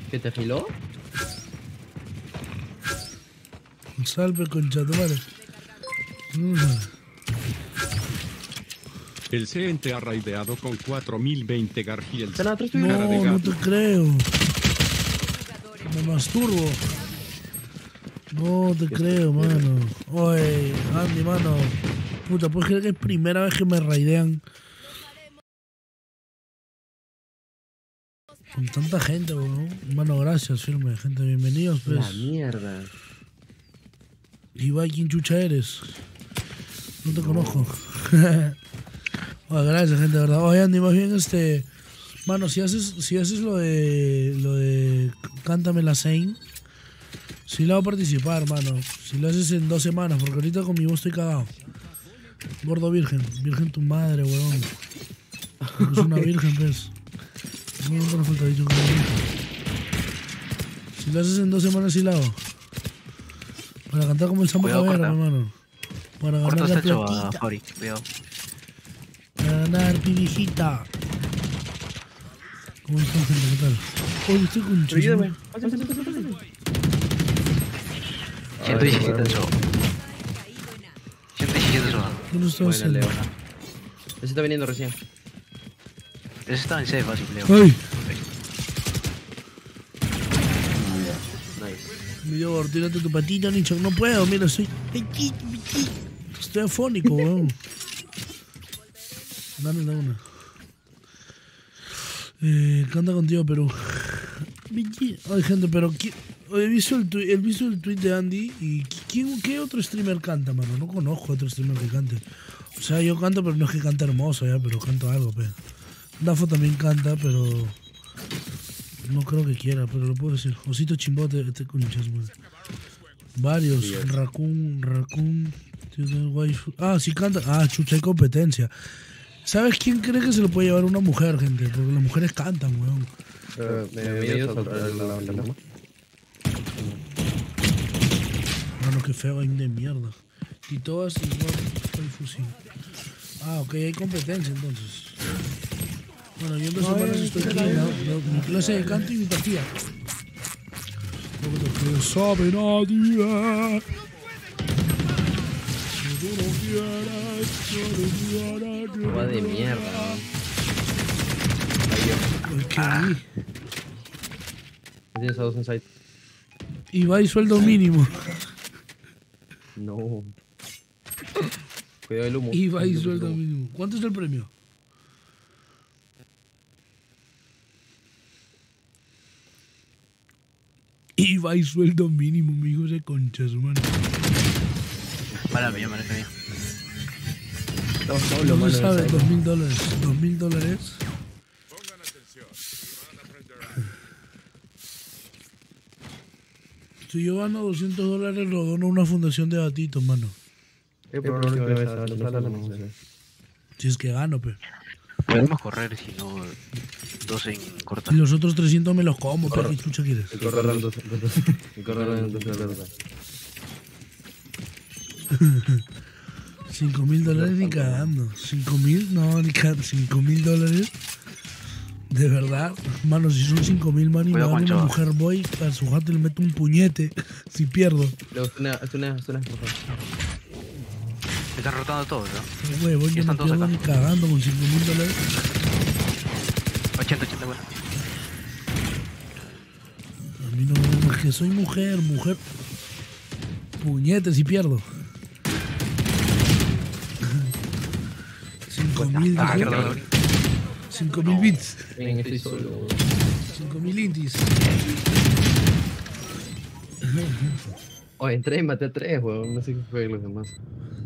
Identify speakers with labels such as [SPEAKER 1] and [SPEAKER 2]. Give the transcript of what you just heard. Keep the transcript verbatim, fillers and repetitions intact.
[SPEAKER 1] ¿Que te afiló?
[SPEAKER 2] Salve, concha de madre.
[SPEAKER 3] El C N T ha raideado con cuatro mil veinte Garfield.
[SPEAKER 2] No, no te creo. Me masturbo. No te creo, mano. Oye, Andy, mano. Puta, ¿puedes creer que es primera vez que me raidean? Con tanta gente, weón. Mano, gracias, firme. Gente, bienvenidos, pues.
[SPEAKER 1] La mierda.
[SPEAKER 2] Ibai, ¿quién chucha eres? No te no. conozco. Oye, gracias, gente, de verdad. Oye, Andy, más bien, este... Mano, si haces, si haces lo de... Lo de... Cántame la Zane. Sí la voy a participar, mano. Si lo haces en dos semanas, porque ahorita con mi voz estoy cagado. Gordo virgen. Virgen tu madre, weón. Es una virgen, pues. No, no falta dicho que si lo haces en dos semanas, sí la hago. Para cantar como el Samba Cabera, hermano. Para ganar la platita. Para ganar pibijita. ¿Cómo están, gente? ¿Qué tal? Oye, estoy con un
[SPEAKER 1] Ayúdame.
[SPEAKER 4] ciento diecisiete de show. ciento diecisiete de show.
[SPEAKER 2] ¿Qué no estás haciendo?
[SPEAKER 1] Ese está viniendo recién.
[SPEAKER 4] Ese está en safe, fácil, Leo.
[SPEAKER 2] ¡Ay!
[SPEAKER 1] Nice.
[SPEAKER 2] Me dio, tírate tu patita, Nicho. No puedo, mira, soy... Estoy afónico, weón. Dame la una. Eh, canta contigo, Perú. Ay, gente, pero... He visto el, he visto el tweet de Andy y ¿quién, ¿qué otro streamer canta, mano? No conozco otro streamer que cante. O sea, yo canto, pero no es que cante hermoso, ya, pero canto algo, pe. Dafo también canta, pero... No creo que quiera, pero lo puedo decir. Osito Chimbote, este conchas, man. Varios. Sí, Raccoon, Raccoon... Ah, sí canta. Ah, chucha, hay competencia. ¿Sabes quién cree que se lo puede llevar una mujer, gente? Porque las mujeres cantan, weón.
[SPEAKER 1] Uh, me me me
[SPEAKER 2] Mano, qué feo hay de mierda. Y todas igual el fusil. Ah, ok, hay competencia entonces. Bueno, yo en dos semanas estoy aquí, ¿no? Mi clase de canto y mi partida. Lo que sabe nadie.
[SPEAKER 1] Va de mierda.
[SPEAKER 2] ¿Qué?
[SPEAKER 1] Tienes a dos en site.
[SPEAKER 2] Y va y sueldo mínimo.
[SPEAKER 1] No. Cuidado el humo.
[SPEAKER 2] Y va y sueldo mínimo. ¿Cuánto es el premio? Y va y sueldo mínimo, mi hijo de conchas, mano.
[SPEAKER 4] Para mí, mano, mía.
[SPEAKER 1] No, solo,
[SPEAKER 2] ¿Cómo
[SPEAKER 1] mano.
[SPEAKER 2] sabes? Dos mil dólares. Dos mil dólares.
[SPEAKER 5] Pongan atención. Van a aprender.
[SPEAKER 2] Si yo gano doscientos dólares, lo dono a una fundación de gatitos, mano.
[SPEAKER 1] ¿Qué problema que ves a la
[SPEAKER 2] Si es que gano, pe.
[SPEAKER 4] Podemos correr si no... Dos en corta.
[SPEAKER 2] Y los otros trescientos me los como, pe. ¿Qué chucha quieres?
[SPEAKER 1] El correr en dos. El correr en dos.
[SPEAKER 2] Cinco mil dólares ni cagando. Cinco mil, no, ni cagando. Cinco mil dólares. De verdad, mano, si son cinco mil, man, y me dan una mujer, voy a su jato y le meto un puñete si pierdo.
[SPEAKER 1] Es una, es una, es una, por favor.
[SPEAKER 4] Me están rotando todos, ¿no?
[SPEAKER 2] Güey, voy, yo no pierdo ni cagando con cinco mil dólares.
[SPEAKER 4] ochenta, ochenta, bueno.
[SPEAKER 2] A mí no, es que soy mujer, mujer. Puñete si pierdo. cinco mil, cinco mil bits.
[SPEAKER 1] Ven, estoy solo.
[SPEAKER 2] cinco mil intis.
[SPEAKER 1] Oye, entré y maté a tres, weón. No sé qué fue los demás.